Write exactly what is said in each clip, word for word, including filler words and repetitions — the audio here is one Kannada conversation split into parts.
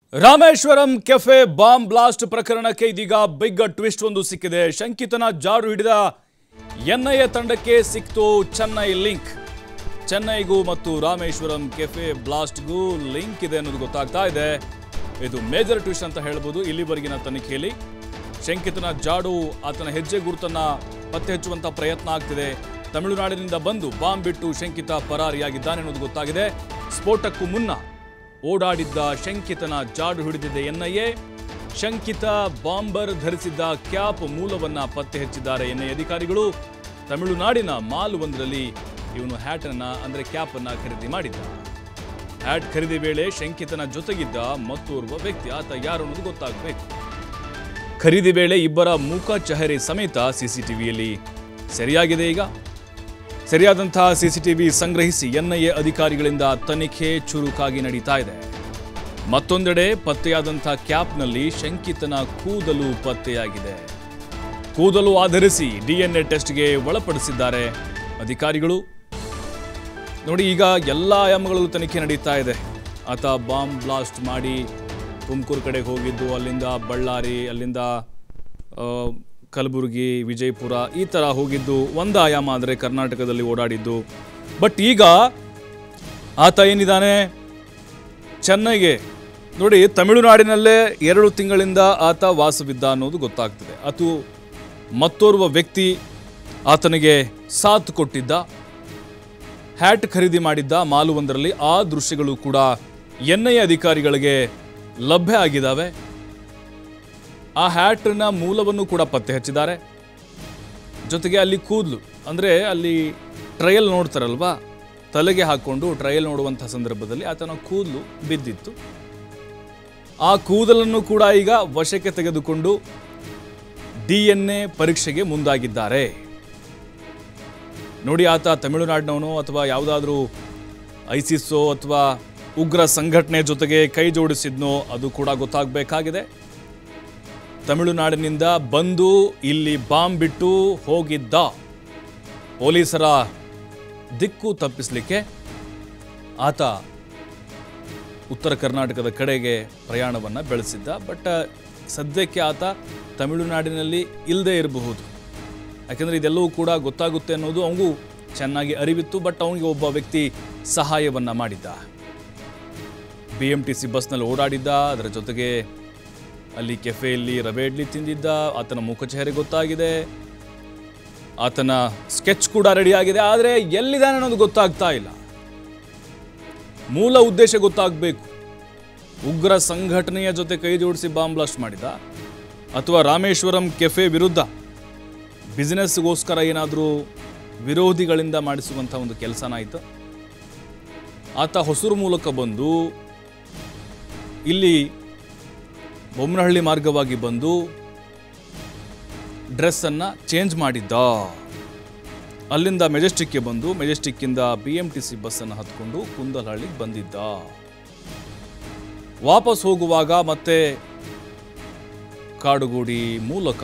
ರಾಮೇಶ್ವರಂ ಕೆಫೆ ಬಾಂಬ್ ಬ್ಲಾಸ್ಟ್ ಪ್ರಕರಣಕ್ಕೆ ಇದೀಗ ಬಿಗ್ ಟ್ವಿಸ್ಟ್ ಒಂದು ಸಿಕ್ಕಿದೆ. ಶಂಕಿತನ ಜಾಡು ಹಿಡಿದ ಎನ್ಐಎ ತಂಡಕ್ಕೆ ಸಿಕ್ತು ಚೆನ್ನೈ ಲಿಂಕ್. ಚೆನ್ನೈಗೂ ಮತ್ತು ರಾಮೇಶ್ವರಂ ಕೆಫೆ ಬ್ಲಾಸ್ಟ್ಗೂ ಲಿಂಕ್ ಇದೆ ಅನ್ನೋದು ಗೊತ್ತಾಗ್ತಾ ಇದೆ. ಇದು ಮೇಜರ್ ಟ್ವಿಸ್ಟ್ ಅಂತ ಹೇಳಬಹುದು. ಇಲ್ಲಿವರೆಗಿನ ತನಿಖೆಯಲ್ಲಿ ಶಂಕಿತನ ಜಾಡು, ಆತನ ಹೆಜ್ಜೆ ಗುರುತನ್ನ ಪತ್ತೆ ಹಚ್ಚುವಂತ ಪ್ರಯತ್ನ ಆಗ್ತಿದೆ. ತಮಿಳುನಾಡಿನಿಂದ ಬಂದು ಬಾಂಬ್ ಬಿಟ್ಟು ಶಂಕಿತ ಪರಾರಿಯಾಗಿದ್ದಾನೆ ಅನ್ನೋದು ಗೊತ್ತಾಗಿದೆ. ಸ್ಫೋಟಕ್ಕೂ ಮುನ್ನ ಓಡಾಡಿದ್ದ ಶಂಕಿತನ ಜಾಡು ಹಿಡಿದಿದೆ ಎನ್ಐಎ. ಶಂಕಿತ ಬಾಂಬರ್ ಧರಿಸಿದ್ದ ಕ್ಯಾಪ್ ಮೂಲವನ್ನ ಪತ್ತೆ ಹಚ್ಚಿದ್ದಾರೆ ಎನ್ಐಎ ಅಧಿಕಾರಿಗಳು. ತಮಿಳುನಾಡಿನ ಮಾಲ್ ಒಂದರಲ್ಲಿ ಇವನು ಹ್ಯಾಟ್ ಅನ್ನ ಅಂದ್ರೆ ಕ್ಯಾಪ್ ಅನ್ನ ಖರೀದಿ ಮಾಡಿದ್ದ. ಹ್ಯಾಟ್ ಖರೀದಿ ವೇಳೆ ಶಂಕಿತನ ಜೊತೆಗಿದ್ದ ಮತ್ತೋರ್ವ ವ್ಯಕ್ತಿ, ಆತ ಯಾರು ಅನ್ನೋದು ಗೊತ್ತಾಗಬೇಕು. ಖರೀದಿ ವೇಳೆ ಇಬ್ಬರ ಮುಖ ಚಹರೆ ಸಮೇತ ಸಿಸಿಟಿವಿಯಲ್ಲಿ ಸೆರೆಯಾಗಿದೆ. ಈಗ ಸರಿಯಾದಂತಹ ಸಿಸಿಟಿವಿ ಸಂಗ್ರಹಿಸಿ ಎನ್ಐಎ ಅಧಿಕಾರಿಗಳಿಂದ ತನಿಖೆ ಚುರುಕಾಗಿ ನಡೀತಾ ಇದೆ. ಮತ್ತೊಂದೆಡೆ ಪತ್ತೆಯಾದಂತಹ ಕ್ಯಾಪ್ನಲ್ಲಿ ಶಂಕಿತನ ಕೂದಲು ಪತ್ತೆಯಾಗಿದೆ. ಕೂದಲು ಆಧರಿಸಿ ಡಿಎನ್ಎ ಟೆಸ್ಟ್ಗೆ ಒಳಪಡಿಸಿದ್ದಾರೆ ಅಧಿಕಾರಿಗಳು. ನೋಡಿ, ಈಗ ಎಲ್ಲ ಆಯಾಮಗಳಲ್ಲೂ ತನಿಖೆ ನಡೀತಾ ಇದೆ. ಆತ ಬಾಂಬ್ ಬ್ಲಾಸ್ಟ್ ಮಾಡಿ ತುಮಕೂರು ಕಡೆಗೆ ಹೋಗಿದ್ದು, ಅಲ್ಲಿಂದ ಬಳ್ಳಾರಿ, ಅಲ್ಲಿಂದ ಕಲಬುರಗಿ, ವಿಜಯಪುರ ಈ ಥರ ಹೋಗಿದ್ದು ಒಂದು ಆಯಾಮ. ಆದರೆ ಕರ್ನಾಟಕದಲ್ಲಿ ಓಡಾಡಿದ್ದು. ಬಟ್ ಈಗ ಆತ ಏನಿದ್ದಾನೆ ಚೆನ್ನೈಗೆ, ನೋಡಿ, ತಮಿಳುನಾಡಿನಲ್ಲೇ ಎರಡು ತಿಂಗಳಿಂದ ಆತ ವಾಸವಿದ್ದ ಅನ್ನೋದು ಗೊತ್ತಾಗ್ತದೆ. ಅದು ಮತ್ತೋರ್ವ ವ್ಯಕ್ತಿ ಆತನಿಗೆ ಸಾಥ್ ಕೊಟ್ಟಿದ್ದ, ಹ್ಯಾಟ್ ಖರೀದಿ ಮಾಡಿದ್ದ ಮಾಲುವೊಂದರಲ್ಲಿ. ಆ ದೃಶ್ಯಗಳು ಕೂಡ ಎನ್ಐಎ ಅಧಿಕಾರಿಗಳಿಗೆ ಲಭ್ಯ ಆಗಿದ್ದಾವೆ. ಆ ಹ್ಯಾಟ್ನ ಮೂಲವನ್ನು ಕೂಡ ಪತ್ತೆ ಹಚ್ಚಿದ್ದಾರೆ. ಜೊತೆಗೆ ಅಲ್ಲಿ ಕೂದಲು, ಅಂದರೆ ಅಲ್ಲಿ ಟ್ರಯಲ್ ನೋಡ್ತಾರಲ್ವಾ, ತಲೆಗೆ ಹಾಕ್ಕೊಂಡು ಟ್ರಯಲ್ ನೋಡುವಂಥ ಸಂದರ್ಭದಲ್ಲಿ ಆತನ ಕೂದಲು ಬಿದ್ದಿತ್ತು. ಆ ಕೂದಲನ್ನು ಕೂಡ ಈಗ ವಶಕ್ಕೆ ತೆಗೆದುಕೊಂಡು ಡಿ ಎನ್ ಎ ಪರೀಕ್ಷೆಗೆ ಮುಂದಾಗಿದ್ದಾರೆ. ನೋಡಿ, ಆತ ತಮಿಳುನಾಡಿನವನು ಅಥವಾ ಯಾವುದಾದ್ರೂ ಐಸಿಸ್ಸೋ ಅಥವಾ ಉಗ್ರ ಸಂಘಟನೆ ಜೊತೆಗೆ ಕೈ ಜೋಡಿಸಿದ್ನೋ ಅದು ಕೂಡ ಗೊತ್ತಾಗಬೇಕಾಗಿದೆ. ತಮಿಳುನಾಡಿನಿಂದ ಬಂದು ಇಲ್ಲಿ ಬಾಂಬ್ ಬಿಟ್ಟು ಹೋಗಿದ್ದ. ಪೊಲೀಸರ ದಿಕ್ಕು ತಪ್ಪಿಸಲಿಕ್ಕೆ ಆತ ಉತ್ತರ ಕರ್ನಾಟಕದ ಕಡೆಗೆ ಪ್ರಯಾಣವನ್ನು ಬೆಳೆಸಿದ್ದ. ಬಟ್ ಸದ್ಯಕ್ಕೆ ಆತ ತಮಿಳುನಾಡಿನಲ್ಲಿ ಇಲ್ಲದೆ ಇರಬಹುದು. ಯಾಕೆಂದರೆ ಇದೆಲ್ಲವೂ ಕೂಡ ಗೊತ್ತಾಗುತ್ತೆ ಅನ್ನೋದು ಅವನಿಗೂ ಚೆನ್ನಾಗಿ ಅರಿವಿತ್ತು. ಬಟ್ ಅವನಿಗೆ ಒಬ್ಬ ವ್ಯಕ್ತಿ ಸಹಾಯವನ್ನು ಮಾಡಿದ್ದ. ಬಿ ಎಂ ಟಿ ಸಿ ಬಸ್ನಲ್ಲಿ ಓಡಾಡಿದ್ದ. ಅದರ ಜೊತೆಗೆ ಅಲ್ಲಿ ಕೆಫೆಯಲ್ಲಿ ರವೆ ಇಡ್ಲಿ ತಿಂದಿದ್ದ. ಆತನ ಮುಖಚಹರೆ ಗೊತ್ತಾಗಿದೆ, ಆತನ ಸ್ಕೆಚ್ ಕೂಡ ರೆಡಿ ಆಗಿದೆ. ಆದರೆ ಎಲ್ಲಿದ್ದಾನೆ ಅನ್ನೋದು ಗೊತ್ತಾಗ್ತಾ ಇಲ್ಲ. ಮೂಲ ಉದ್ದೇಶ ಗೊತ್ತಾಗಬೇಕು. ಉಗ್ರ ಸಂಘಟನೆಯ ಜೊತೆ ಕೈ ಜೋಡಿಸಿ ಬಾಂಬ್ ಬ್ಲಾಸ್ಟ್ ಮಾಡಿದ ಅಥವಾ ರಾಮೇಶ್ವರಂ ಕೆಫೆ ವಿರುದ್ಧ ಬಿಸಿನೆಸ್ಗೋಸ್ಕರ ಏನಾದರೂ ವಿರೋಧಿಗಳಿಂದ ಮಾಡಿಸುವಂಥ ಒಂದು ಕೆಲಸನಾಯಿತು. ಆತ ಹೊಸೂರು ಮೂಲಕ ಬಂದು ಇಲ್ಲಿ ಬೊಮ್ಮನಹಳ್ಳಿ ಮಾರ್ಗವಾಗಿ ಬಂದು ಡ್ರೆಸ್ಸನ್ನು ಚೇಂಜ್ ಮಾಡಿದ್ದ. ಅಲ್ಲಿಂದ ಮೆಜೆಸ್ಟಿಕ್ಗೆ ಬಂದು ಮೆಜೆಸ್ಟಿಕ್ಕಿಂದ ಬಿ ಎಂ ಟಿ ಸಿ ಬಸ್ಸನ್ನು ಹತ್ಕೊಂಡು ಕುಂದಲಹಳ್ಳಿಗೆ ಬಂದಿದ್ದ. ವಾಪಸ್ ಹೋಗುವಾಗ ಮತ್ತೆ ಕಾಡುಗೋಡಿ ಮೂಲಕ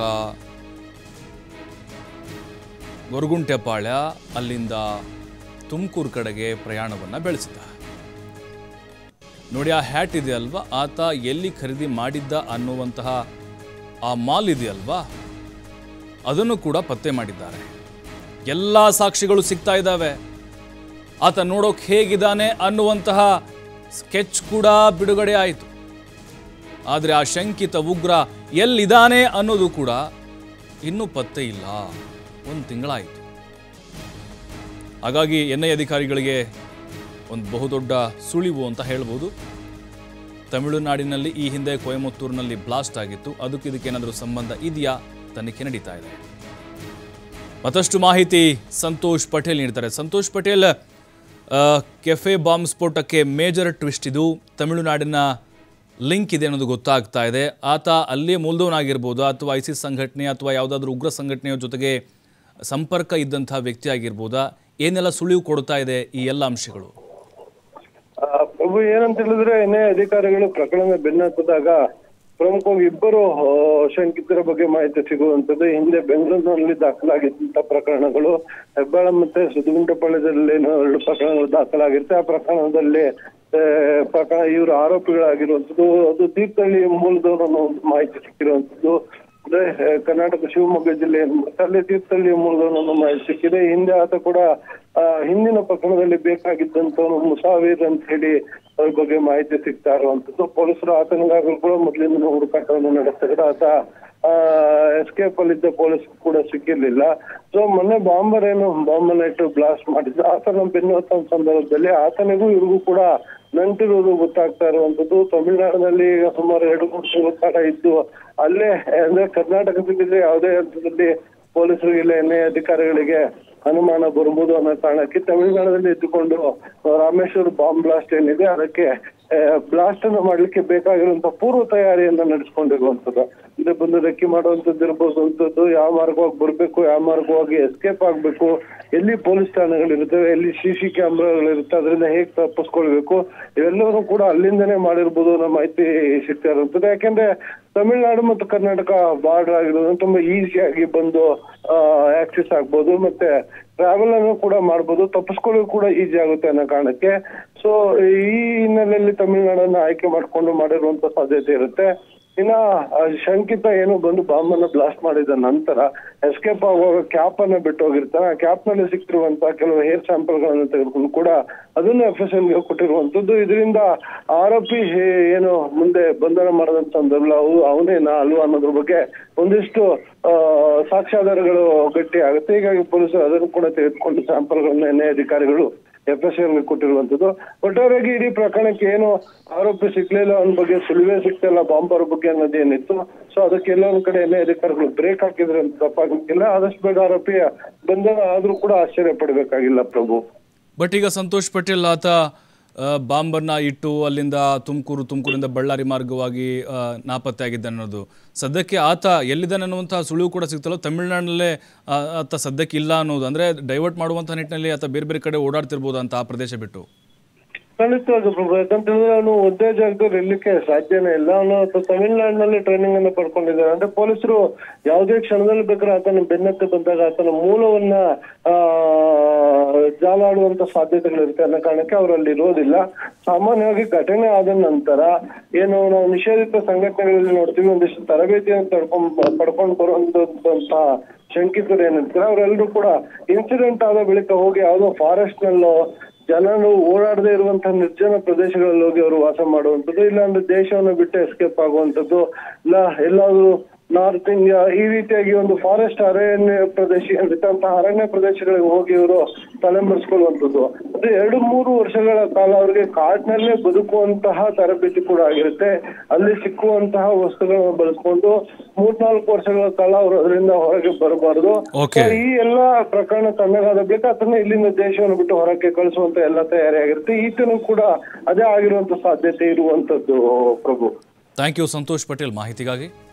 ಗೊರಗುಂಟೆಪಾಳ್ಯ, ಅಲ್ಲಿಂದ ತುಮಕೂರು ಕಡೆಗೆ ಪ್ರಯಾಣವನ್ನು ಬೆಳೆಸಿದ. ನೋಡಿ, ಆ ಹ್ಯಾಟ್ ಇದೆಯಲ್ವಾ, ಆತ ಎಲ್ಲಿ ಖರೀದಿ ಮಾಡಿದ್ದ ಅನ್ನುವಂತಹ ಆ ಮಾಲ್ ಇದೆಯಲ್ವಾ, ಅದನ್ನು ಕೂಡ ಪತ್ತೆ ಮಾಡಿದ್ದಾರೆ. ಎಲ್ಲ ಸಾಕ್ಷಿಗಳು ಸಿಗ್ತಾ ಇದ್ದಾವೆ. ಆತ ನೋಡೋಕೆ ಹೇಗಿದ್ದಾನೆ ಅನ್ನುವಂತಹ ಸ್ಕೆಚ್ ಕೂಡ ಬಿಡುಗಡೆ ಆಯಿತು. ಆದರೆ ಆ ಶಂಕಿತ ಉಗ್ರ ಎಲ್ಲಿದ್ದಾನೆ ಅನ್ನೋದು ಕೂಡ ಇನ್ನೂ ಪತ್ತೆ ಇಲ್ಲ. ಒಂದು ತಿಂಗಳಾಯಿತು. ಹಾಗಾಗಿ ಎನ್ ಐ ಅಧಿಕಾರಿಗಳಿಗೆ ಒಂದು ಬಹುದೊಡ್ಡ ಸುಳಿವು ಅಂತ ಹೇಳ್ಬೋದು. ತಮಿಳುನಾಡಿನಲ್ಲಿ ಈ ಹಿಂದೆ ಕೊಯಮತ್ತೂರಿನಲ್ಲಿ ಬ್ಲಾಸ್ಟ್ ಆಗಿತ್ತು. ಅದಕ್ಕೆ ಇದಕ್ಕೇನಾದರೂ ಸಂಬಂಧ ಇದೆಯಾ? ತನಿಖೆ ನಡೀತಾ ಇದೆ. ಮತ್ತಷ್ಟು ಮಾಹಿತಿ ಸಂತೋಷ್ ಪಟೇಲ್ ನೀಡ್ತಾರೆ. ಸಂತೋಷ್ ಪಟೇಲ್, ಕೆಫೆ ಬಾಂಬ್ ಸ್ಫೋಟಕ್ಕೆ ಮೇಜರ್ ಟ್ವಿಸ್ಟ್ ಇದು. ತಮಿಳುನಾಡಿನ ಲಿಂಕ್ ಇದೆ ಅನ್ನೋದು ಗೊತ್ತಾಗ್ತಾ ಇದೆ. ಆತ ಅಲ್ಲೇ ಮೂಲದವನಾಗಿರ್ಬೋದು ಅಥವಾ ಐಸಿಸ್ ಸಂಘಟನೆ ಅಥವಾ ಯಾವುದಾದ್ರೂ ಉಗ್ರ ಸಂಘಟನೆಯ ಜೊತೆಗೆ ಸಂಪರ್ಕ ಇದ್ದಂತಹ ವ್ಯಕ್ತಿ ಆಗಿರ್ಬೋದಾ? ಏನೆಲ್ಲ ಸುಳಿವು ಕೊಡ್ತಾ ಇದೆ ಈ ಎಲ್ಲ ಅಂಶಗಳು? ಪ್ರಭು, ಏನಂತ ಹೇಳಿದ್ರೆ, ಎನ್ಐ ಅಧಿಕಾರಿಗಳು ಪ್ರಕರಣ ಬೆನ್ನತ್ತಿದಾಗ ಪ್ರಮುಖವಾಗಿ ಇಬ್ಬರು ಶಂಕಿತರ ಬಗ್ಗೆ ಮಾಹಿತಿ ಸಿಗುವಂತದ್ದು. ಹಿಂದೆ ಬೆಂಗಳೂರಿನಲ್ಲಿ ದಾಖಲಾಗಿದ್ದಂತ ಪ್ರಕರಣಗಳು, ಹೆಬ್ಬಾಳ ಮತ್ತೆ ಸುತ್ತಗುಂಟೆಪಾಳ್ಯದಲ್ಲಿ ಎರಡು ಪ್ರಕರಣಗಳು ದಾಖಲಾಗಿರುತ್ತೆ. ಆ ಪ್ರಕರಣದಲ್ಲಿ ಪ್ರಕರಣ ಇವರು ಆರೋಪಿಗಳಾಗಿರುವಂತದ್ದು. ಅದು ತೀರ್ಥಹಳ್ಳಿ ಮೂಲದವರು ಅನ್ನೋ ಒಂದು ಮಾಹಿತಿ ಸಿಕ್ಕಿರುವಂತದ್ದು. ಅಂದ್ರೆ ಕರ್ನಾಟಕ ಶಿವಮೊಗ್ಗ ಜಿಲ್ಲೆಯ ಅಲ್ಲಿ ತೀರ್ಥಹಳ್ಳಿ ಮೂಲದವರು ಅನ್ನೋ ಮಾಹಿತಿ ಸಿಕ್ಕಿದೆ. ಹಿಂದೆ ಆತ ಕೂಡ ಆ ಹಿಂದಿನ ಪ್ರಕರಣದಲ್ಲಿ ಬೇಕಾಗಿದ್ದಂತವನು ಮುಸಾವೀರ್ ಅಂತ ಹೇಳಿ ಅವ್ರ ಬಗ್ಗೆ ಮಾಹಿತಿ ಸಿಗ್ತಾ ಇರುವಂತದ್ದು. ಪೊಲೀಸರು ಆತನಿಗಾಗಲೂ ಕೂಡ ಮೊದಲಿಂದ ಹುಡುಕಾಟವನ್ನು ನಡೆಸ್ತಾರೆ. ಆತ ಆ ಎಸ್ಕೇಪ್ ಅಲ್ಲಿದ್ದ ಪೊಲೀಸ್ ಕೂಡ ಸಿಕ್ಕಿರ್ಲಿಲ್ಲ. ಸೊ ಮೊನ್ನೆ ಬಾಂಬರ್ ಏನು ಬಾಂಬನ್ನ ಇಟ್ಟು ಬ್ಲಾಸ್ಟ್ ಮಾಡಿದ್ರು. ಆತನ ಬೆನ್ನುಹತ್ತ ಸಂದರ್ಭದಲ್ಲಿ ಆತನಿಗೂ ಇವ್ರಿಗೂ ಕೂಡ ನಂಟಿರುವುದು ಗೊತ್ತಾಗ್ತಾ ಇರುವಂತದ್ದು. ತಮಿಳುನಾಡಿನಲ್ಲಿ ಸುಮಾರು ಎರಡು ಮೂರು ತಿಂಗಳ ಕಾಲ ಇದ್ದು ಅಲ್ಲೇ ಅಂದ್ರೆ ಕರ್ನಾಟಕದಲ್ಲಿ ಯಾವುದೇ ಹಂತದಲ್ಲಿ ಪೊಲೀಸರಿಗೆ ಇಲ್ಲ ಎನ್ ಐ ಅಧಿಕಾರಿಗಳಿಗೆ ಅನುಮಾನ ಬರ್ಬೋದು ಅನ್ನೋ ಕಾರಣಕ್ಕೆ ತಮಿಳುನಾಡಿನಲ್ಲಿ ಇದ್ದುಕೊಂಡು ರಾಮೇಶ್ವರ್ ಬಾಂಬ್ ಬ್ಲಾಸ್ಟ್ ಏನಿದೆ ಅದಕ್ಕೆ ಬ್ಲಾಸ್ಟ್ ಅನ್ನು ಮಾಡ್ಲಿಕ್ಕೆ ಬೇಕಾಗಿರುವಂತ ಪೂರ್ವ ತಯಾರಿಯನ್ನ ನಡೆಸ್ಕೊಂಡಿರುವಂತದ್ದು. ಅಂದ್ರೆ ಬಂದು ರೆಕ್ಕಿ ಮಾಡುವಂತದ್ದು ಇರ್ಬೋದು ಅಂತದ್ದು, ಯಾವ ಮಾರ್ಗವಾಗಿ ಬರ್ಬೇಕು, ಯಾವ ಮಾರ್ಗವಾಗಿ ಎಸ್ಕೇಪ್ ಆಗ್ಬೇಕು, ಎಲ್ಲಿ ಪೊಲೀಸ್ ಠಾಣೆಗಳಿರ್ತವೆ, ಎಲ್ಲಿ ಸಿ ಸಿ ಕ್ಯಾಮ್ರಾಗಳಿರುತ್ತೆ, ಅದರಿಂದ ಹೇಗೆ ತಪ್ಪಿಸ್ಕೊಳ್ಬೇಕು, ಇವೆಲ್ಲವೂ ಕೂಡ ಅಲ್ಲಿಂದನೇ ಮಾಡಿರ್ಬೋದು ಅನ್ನೋ ಮಾಹಿತಿ ಸಿಗ್ತಾ ಇರುತ್ತದೆ. ಯಾಕೆಂದ್ರೆ ತಮಿಳುನಾಡು ಮತ್ತು ಕರ್ನಾಟಕ ಬಾರ್ಡರ್ ಆಗಿರೋದ್ರಿಂದ ತುಂಬಾ ಈಸಿಯಾಗಿ ಬಂದು ಆಕ್ಸೆಸ್ ಆಗ್ಬೋದು, ಮತ್ತೆ ಟ್ರಾವೆಲ್ ಅನ್ನು ಕೂಡ ಮಾಡ್ಬೋದು, ತಪ್ಪಿಸ್ಕೊಳ್ಳೋದು ಕೂಡ ಈಸಿ ಆಗುತ್ತೆ ಅನ್ನೋ ಕಾರಣಕ್ಕೆ. ಸೊ ಈ ಹಿನ್ನೆಲೆಯಲ್ಲಿ ತಮಿಳುನಾಡನ್ನ ಆಯ್ಕೆ ಮಾಡ್ಕೊಂಡು ಮಾಡಿರುವಂತ ಸಾಧ್ಯತೆ ಇರುತ್ತೆ. ಇನ್ನ ಶಂಕಿತ ಏನು ಬಂದು ಬಾಂಬ್ ಅನ್ನ ಬ್ಲಾಸ್ಟ್ ಮಾಡಿದ ನಂತರ ಎಸ್ಕೇಪ್ ಆಗುವಾಗ ಕ್ಯಾಪ್ ಅನ್ನ ಬಿಟ್ಟು ಹೋಗಿರ್ತಾನೆ. ಆ ಕ್ಯಾಪ್ ನಲ್ಲಿ ಸಿಕ್ತಿರುವಂತಹ ಕೆಲವು ಹೇರ್ ಸ್ಯಾಂಪಲ್ ಗಳನ್ನ ತೆಗೆದುಕೊಂಡು ಕೂಡ ಅದನ್ನು ಎಫ್ ಎಸ್ ಎಲ್ ಗೆ ಕೊಟ್ಟಿರುವಂತದ್ದು. ಇದರಿಂದ ಆರೋಪಿ ಏನು ಮುಂದೆ ಬಂಧನ ಮಾಡದಂತ ಸಂದರ್ಭ ಅವನೇನಾ ಅಲ್ವಾ ಅನ್ನೋದ್ರ ಬಗ್ಗೆ ಒಂದಿಷ್ಟು ಅಹ್ ಸಾಕ್ಷ್ಯಾಧಾರಗಳು ಗಟ್ಟಿ ಆಗುತ್ತೆ. ಹೀಗಾಗಿ ಪೊಲೀಸರು ಅದನ್ನು ಕೂಡ ತೆಗೆದುಕೊಂಡು ಸ್ಯಾಂಪಲ್ ಗಳನ್ನ ಎನ್ ಐ ಅಧಿಕಾರಿಗಳು ಎಫ್ ಎಸ್ ಎಲ್ ಕೊಟ್ಟಿರುವಂತದ್ದು. ಒಟ್ಟಾರೆಯಾಗಿ ಇಡೀ ಪ್ರಕರಣಕ್ಕೆ ಏನು ಆರೋಪಿ ಸಿಗ್ಲಿಲ್ಲ ಅನ್ನೋ ಬಗ್ಗೆ, ಸುಳಿವೇ ಸಿಗ್ತಿಲ್ಲ ಬಾಂಬರ್ ಬಗ್ಗೆ ಅನ್ನೋದೇನಿತ್ತು. ಸೊ ಅದಕ್ಕೆ ಎಲ್ಲ ಒಂದ್ ಕಡೆ ಎನ್ ಐ ಅಧಿಕಾರಿಗಳು ಬ್ರೇಕ್ ಹಾಕಿದ್ರೆ ಅಂತ ತಪ್ಪಾಗಲಿಕ್ಕಿಲ್ಲ. ಆದಷ್ಟು ಬೇಗ ಆರೋಪಿಯ ಬಂಧನ ಆದ್ರೂ ಕೂಡ ಆಶ್ಚರ್ಯ ಪಡ್ಬೇಕಾಗಿಲ್ಲ ಪ್ರಭು. ಬಟ್ ಈಗ ಸಂತೋಷ್ ಪಟೇಲ್ ಆತ ಬಾಂಬನ್ನ ಇಟ್ಟು ಅಲ್ಲಿಂದ ತುಮಕೂರು ತುಮಕೂರಿಂದ ಬಳ್ಳಾರಿ ಮಾರ್ಗವಾಗಿ ನಾಪತ್ತೆ ಆಗಿದ್ದಾನೆ ಅನ್ನೋದು, ಸದ್ಯಕ್ಕೆ ಆತ ಎಲ್ಲಿದ್ದಾನೆ ಅನ್ನುವಂಥ ಸುಳಿವು ಕೂಡ ಸಿಗ್ತಲ್ಲ. ತಮಿಳುನಾಡಿನಲ್ಲೇ ಆತ ಸದ್ಯಕ್ಕೆ ಇಲ್ಲ ಅನ್ನೋದು, ಅಂದರೆ ಡೈವರ್ಟ್ ಮಾಡುವಂಥ ನಿಟ್ಟಿನಲ್ಲಿ ಆತ ಬೇರೆ ಬೇರೆ ಕಡೆ ಓಡಾಡ್ತಿರ್ಬೋದು ಅಂತ ಆ ಪ್ರದೇಶ ಬಿಟ್ಟು. ಖಂಡಿತವಾಗಿ ಪ್ರಭು, ಯಾಕಂತಂದ್ರೆ ಅವನು ಒಂದೇ ಜಾಗದಲ್ಲಿ ಇರ್ಲಿಕ್ಕೆ ಸಾಧ್ಯನೇ ಇಲ್ಲ. ಅವನು ತಮಿಳುನಾಡಿನಲ್ಲಿ ಟ್ರೈನಿಂಗ್ ಅನ್ನು ಪಡ್ಕೊಂಡಿದ್ದಾರೆ. ಅಂದ್ರೆ ಪೊಲೀಸರು ಯಾವುದೇ ಕ್ಷಣದಲ್ಲಿ ಬೇಕಾದ್ರೆ ಆತನ ಬೆನ್ನಕ್ಕೆ ಬಂದಾಗ ಆತನ ಮೂಲವನ್ನ ಆ ಜಾಲಾಡುವಂತ ಸಾಧ್ಯತೆಗಳಿರುತ್ತೆ ಅನ್ನೋ ಕಾರಣಕ್ಕೆ ಅವರಲ್ಲಿ ಇರೋದಿಲ್ಲ. ಸಾಮಾನ್ಯವಾಗಿ ಘಟನೆ ಆದ ನಂತರ ಏನು ನಾವು ನಿಷೇಧಿತ ಸಂಘಟನೆಗಳಲ್ಲಿ ನೋಡ್ತೀವಿ, ಒಂದಿಷ್ಟು ತರಬೇತಿಯನ್ನು ತಡ್ಕೊಂಡ್ ಪಡ್ಕೊಂಡು ಬರುವಂತ ಶಂಕಿತರು ಏನಿರ್ತಾರೆ ಅವರೆಲ್ಲರೂ ಕೂಡ ಇನ್ಸಿಡೆಂಟ್ ಆದ ಬಳಿಕ ಹೋಗಿ ಯಾವುದೋ ಫಾರೆಸ್ಟ್ ನಲ್ಲೋ ಜನರು ಓಡಾಡದೇ ಇರುವಂತಹ ನಿರ್ಜನ ಪ್ರದೇಶಗಳಲ್ಲಿ ಹೋಗಿ ಅವರು ವಾಸ ಮಾಡುವಂಥದ್ದು, ಇಲ್ಲಾಂದ್ರೆ ದೇಶವನ್ನು ಬಿಟ್ಟು ಎಸ್ಕೇಪ್ ಆಗುವಂಥದ್ದು, ಇಲ್ಲ ಎಲ್ಲಾದ್ರೂ ನಾರ್ತ್ ಇಂಡಿಯಾ ಈ ರೀತಿಯಾಗಿ ಒಂದು ಫಾರೆಸ್ಟ್ ಅರಣ್ಯ ಪ್ರದೇಶ ಇರ್ತಂತಹ ಅರಣ್ಯ ಪ್ರದೇಶಗಳಿಗೆ ಹೋಗಿ ಇವರು ತಲೆಮರೆಸ್ಕೊಳ್ಳುವಂಥದ್ದು. ಅದು ಎರಡು ಮೂರು ವರ್ಷಗಳ ಕಾಲ ಅವರಿಗೆ ಕಾಡಿನಲ್ಲೇ ಬದುಕುವಂತಹ ತರಬೇತಿ ಕೂಡ ಆಗಿರುತ್ತೆ. ಅಲ್ಲಿ ಸಿಕ್ಕುವಂತಹ ವಸ್ತುಗಳನ್ನು ಬಳಸ್ಕೊಂಡು ಮೂರ್ನಾಲ್ಕು ವರ್ಷಗಳ ಕಾಲ ಅವರು ಅದರಿಂದ ಹೊರಗೆ ಬರಬಾರದು. ಈ ಎಲ್ಲಾ ಪ್ರಕರಣ ತಣ್ಣಗಾದ ಬಳಿಕ ಅದನ್ನ ಇಲ್ಲಿಂದ ದೇಶವನ್ನು ಬಿಟ್ಟು ಹೊರಕ್ಕೆ ಕಳಿಸುವಂತ ಎಲ್ಲ ತಯಾರಿ ಆಗಿರುತ್ತೆ. ಈತನೂ ಕೂಡ ಅದೇ ಆಗಿರುವಂತ ಸಾಧ್ಯತೆ ಇರುವಂತದ್ದು ಪ್ರಭು. ಥ್ಯಾಂಕ್ ಯು ಸಂತೋಷ್ ಪಟೇಲ್ ಮಾಹಿತಿಗಾಗಿ.